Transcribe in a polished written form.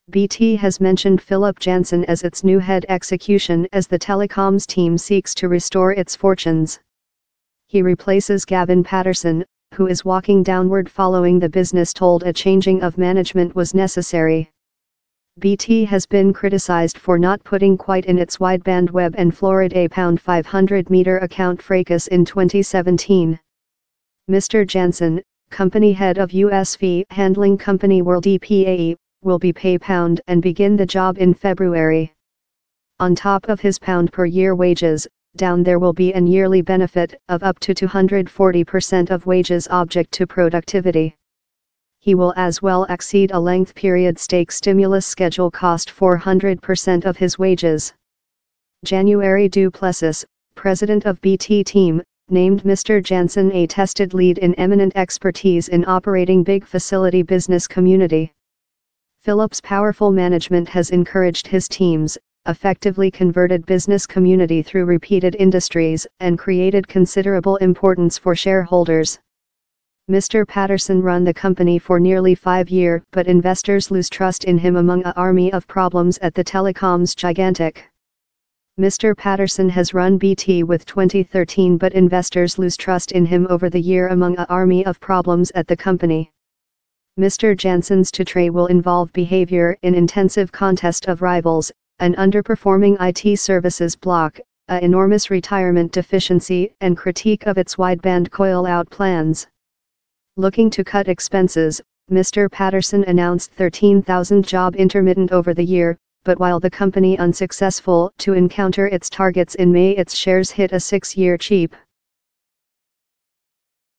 BT has mentioned Philip Jansen as its new head execution as the telecoms team seeks to restore its fortunes. He replaces Gavin Patterson, who is walking downward following the business told a changing of management was necessary. BT has been criticized for not putting quite in its wideband web and Florida pound 500-meter account fracas in 2017. Mr. Jansen, company head of USV handling company World EPAE, will be pay pound and begin the job in February. On top of his pound per year wages, down there will be an yearly benefit of up to 240% of wages object to productivity. He will as well exceed a length period stake stimulus schedule cost 400% of his wages. January Du Plessis, president of BT team, named Mr. Jansen a tested lead in eminent expertise in operating big facility business community. Philip's powerful management has encouraged his teams, effectively converted business community through repeated industries, and created considerable importance for shareholders. Mr. Patterson run the company for nearly 5 years, but investors lose trust in him among an army of problems at the telecoms gigantic. Mr. Patterson has run BT with 2013, but investors lose trust in him over the year among an army of problems at the company. Mr. Jansen's to tray will involve behavior in intensive contest of rivals, an underperforming IT services block, an enormous retirement deficiency, and critique of its wideband coil-out plans. Looking to cut expenses, Mr. Patterson announced 13,000 job intermittent over the year, but while the company unsuccessful to encounter its targets in May, its shares hit a 6-year cheap.